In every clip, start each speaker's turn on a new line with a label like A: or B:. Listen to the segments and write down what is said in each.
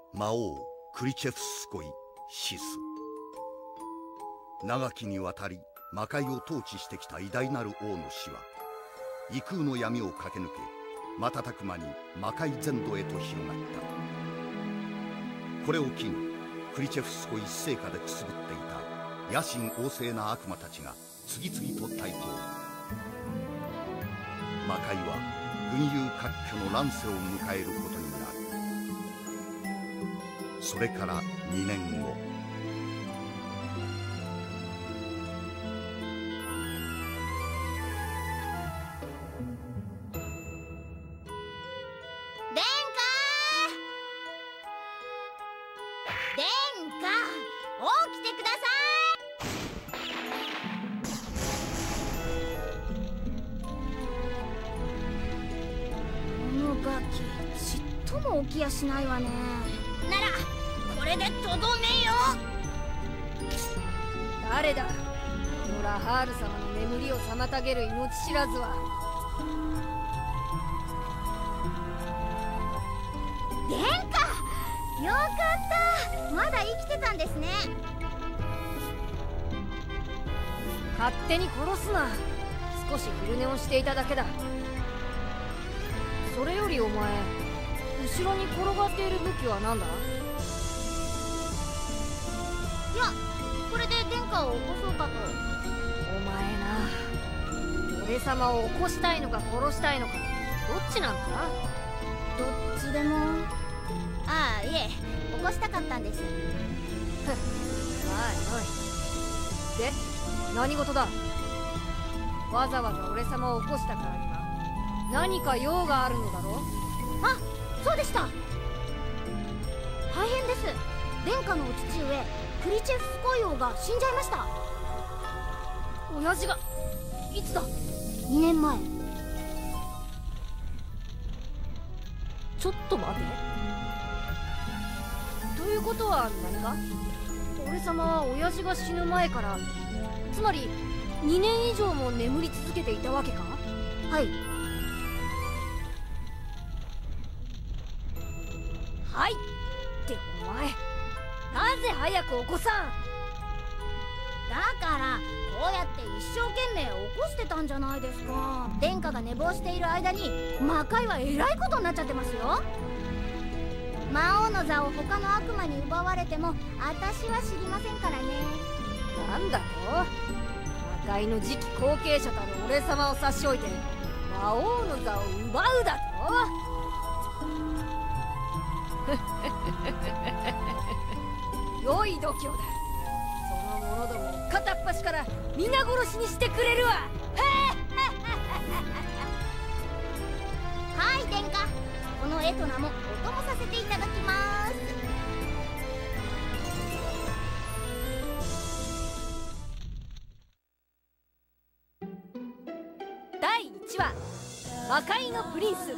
A: 魔王クリチェフスコイ・シス。長きにわたり魔界を統治してきた偉大なる王の死は異空の闇を駆け抜け瞬く間に魔界全土へと広がった。これを機にクリチェフスコ一世下でくすぶっていた野心旺盛な悪魔たちが次々と台頭。魔界は群雄割拠の乱世を迎えることになる。それから2年後、
B: 起きやしないわね。
C: ならこれでとどめよ。
D: 誰だこのラハール様の眠りを妨げる命知らずは。
B: 殿下、よかった、まだ生きてたんですね。
D: 勝手に殺すな。少し昼寝をしていただけだ。それよりお前、後ろに転がっている武器は何だ？
B: いや、これで殿下を起こそうかと。
D: お前な、俺様を起こしたいのか殺したいのか、どっちなんだ？
B: どっちでも。ああ、いえ、起こしたかったんです。
D: まあよい。で、何事だ？わざわざ俺様を起こしたからには何か用があるのだろう？
B: あ、そうでした。大変です。殿下のお父上クリチェフスコイ王が死んじゃいました。
D: 親父がいつだ
B: ？2年前。
D: ちょっと待て。ということは何か？俺様は親父が死ぬ前から、つまり2年以上も眠り続けていたわけか？
B: はい。
D: はいってお前、なぜ早く起こさん？
B: だからこうやって一生懸命起こしてたんじゃないですか。殿下が寝坊している間に魔界はえらいことになっちゃってますよ。魔王の座を他の悪魔に奪われても私は知りませんからね。
D: なんだと？魔界の次期後継者たる俺様を差し置いて魔王の座を奪うだと？良い度胸だ。その者どもを片っ端から皆殺しにしてくれるわ。
B: はい殿下、この絵と名もお供させていただきます。
D: 第1話、魔界のプリンス。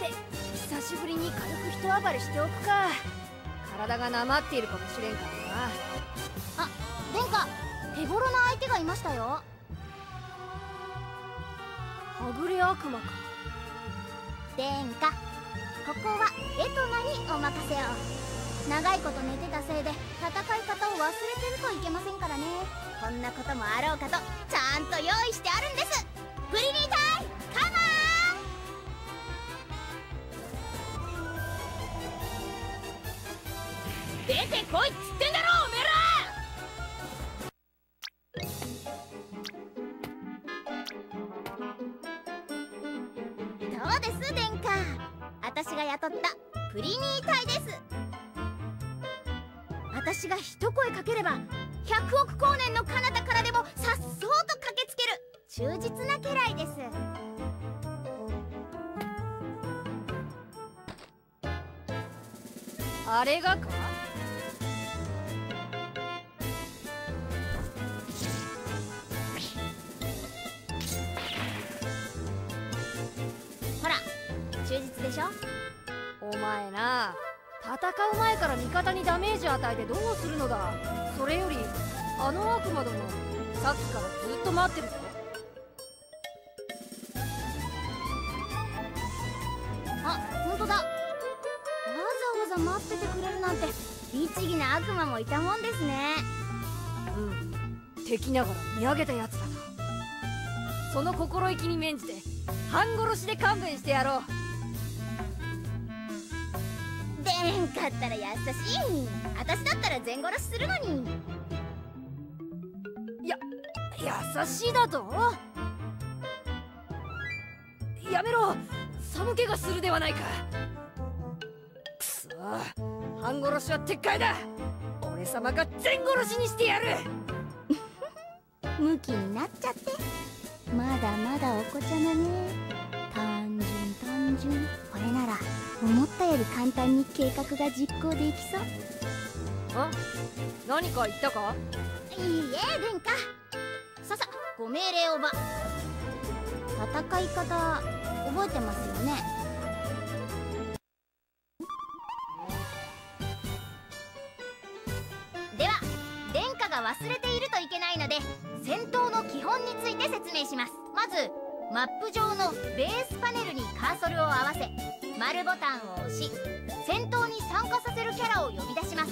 D: て久しぶりに軽く一暴れしておくか。体がなまっているかもしれんからな。
B: あ、殿下、手頃な相手がいましたよ。
D: はぐれ悪魔か。
B: 殿下、ここはエトナにお任せを。長いこと寝てたせいで戦い方を忘れてるといけませんからね。こんなこともあろうかとちゃんと用意してあるんです。プリリー隊カモ
C: 出てこいっつってんだろおめ
B: ー。どうです殿下、私が雇ったプリニー隊です。私が一声かければ100億光年の彼方からでもさっそうと駆けつける忠実な家来です。
D: あれがか。
B: ほら、忠実でしょ。
D: お前な、戦う前から味方にダメージ与えてどうするのだ。それよりあの悪魔殿、さっきからずっと待ってるぞ。
B: あ、本当だ。わざわざ待っててくれるなんて律儀な悪魔もいたもんですね。
D: うん、敵ながら見上げたやつだな。その心意気に免じて半殺しで勘弁してやろう。
B: 殿下ったら優しい。私だったら全殺しするのに。
D: 優しいだと。やめろ、寒気がするではないか。くそ、半殺しは撤回だ。俺様が全殺しにしてやる。
B: ムキになっちゃって。まだまだお子ちゃまね。単純。これなら思ったより簡単に計画が実行できそう。
D: あ、何か言ったか。
B: いいえ殿下、さご命令をば。戦い方覚えてますよね。では殿下が忘れているといけないので戦闘の基本について説明します。まずマップ上のベースパネルにカーソルを合わせ丸ボタンを押し戦闘に参加させるキャラを呼び出します。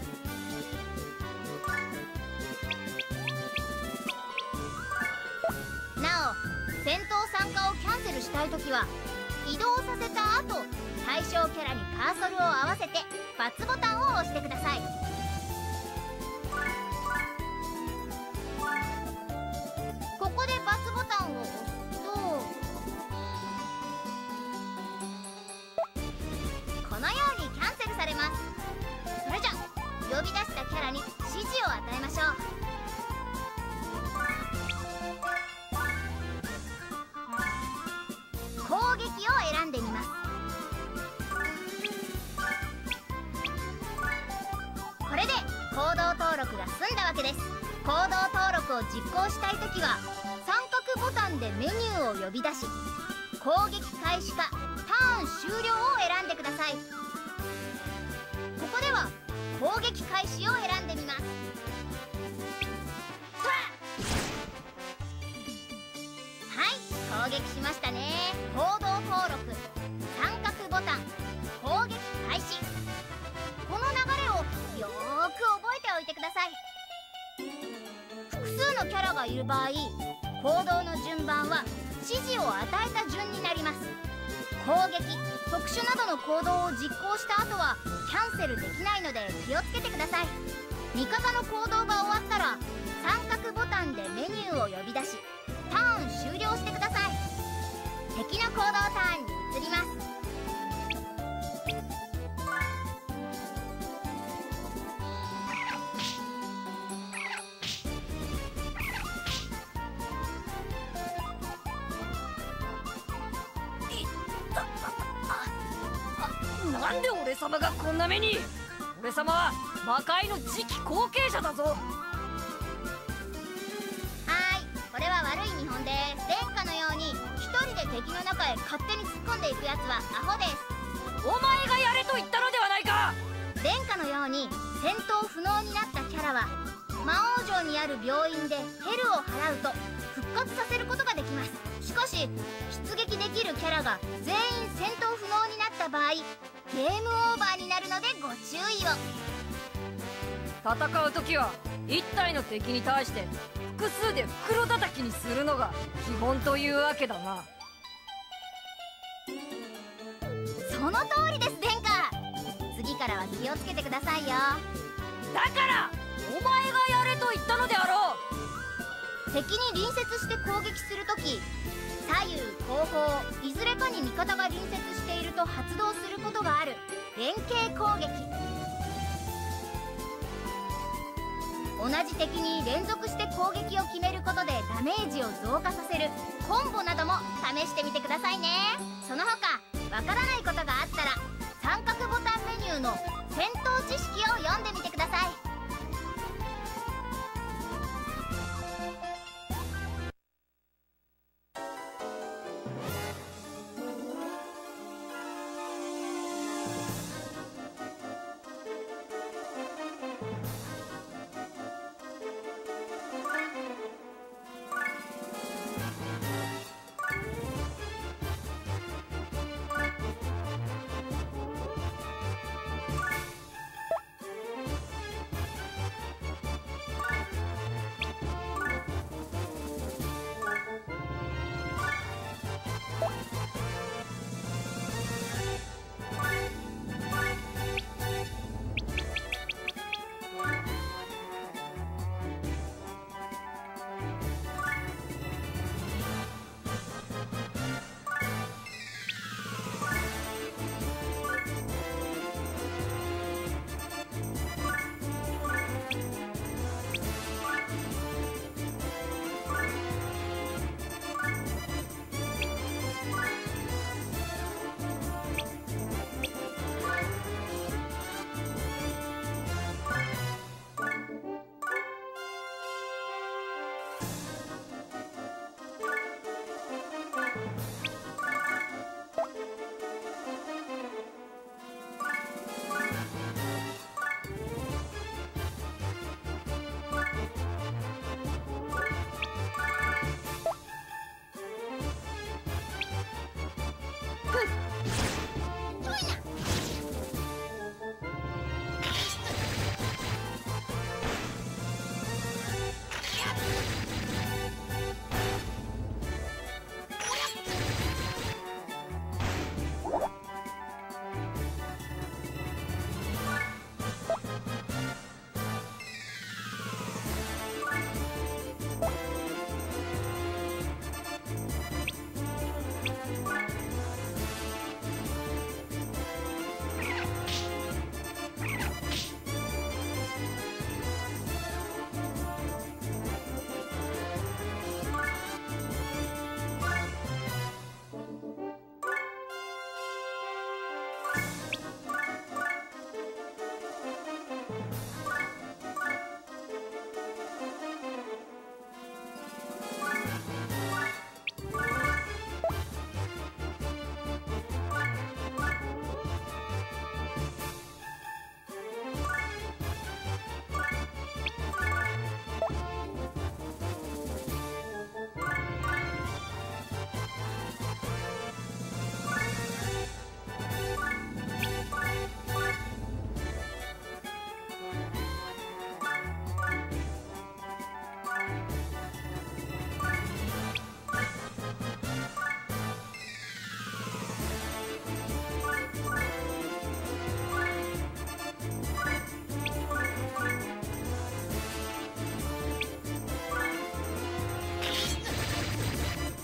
B: なお戦闘参加をキャンセルしたいときは移動させた後対象キャラにカーソルを合わせて×ボタンを押してください。ここで×ボタンを押すとこのようにキャンセルされます。それじゃ呼び出したキャラに指示を与えましょう。攻撃を選んでみます。これで行動登録が済んだわけです。行動登録を実行したいときは三角ボタンでメニューを呼び出し攻撃開始かターン終了を選んでください。ここでは攻撃開始を選んでみます。はい、攻撃しましたね。行動登録三角ボタン攻撃開始。この流れをよーく覚えておいてください。複数のキャラがいる場合行動の順番は指示を与えた順になります。攻撃特殊などの行動を実行した後はキャンセルできないので気をつけてください。味方の行動が終わったら三角ボタンでメニューを呼び出しターン終了してください。敵の行動ターンに移ります。
D: なんで俺様がこんな目に。俺様は魔界の次期後継者だぞ。
B: はーい、これは悪い見本です。殿下のように一人で敵の中へ勝手に突っ込んでいくやつはアホです。
D: お前がやれと言ったのではないか。
B: 殿下のように戦闘不能になったキャラは魔王城にある病院でヘルを払うと復活させることができます。しかし出撃できるキャラが全員戦闘不能になった場合ゲームオーバーになるのでご注意を。
D: 戦う時は1体の敵に対して複数で袋叩きにするのが基本というわけだな。
B: その通りです殿下。次からは気をつけてくださいよ。
D: だからお前がやれと言ったのであろう。
B: 敵に隣接して攻撃するとき左右後方いずれかに味方が隣接していると発動することがある連携攻撃。同じ敵に連続して攻撃を決めることでダメージを増加させるコンボなども試してみてくださいね。その他わからないことがあったら三角ボタンメニューの戦闘知識を読んでみてください。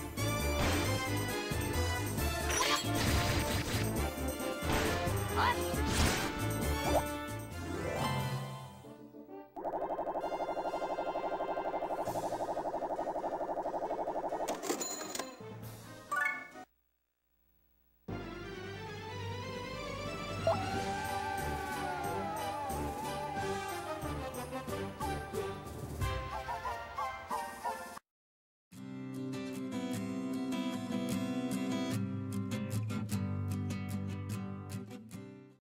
D: あっ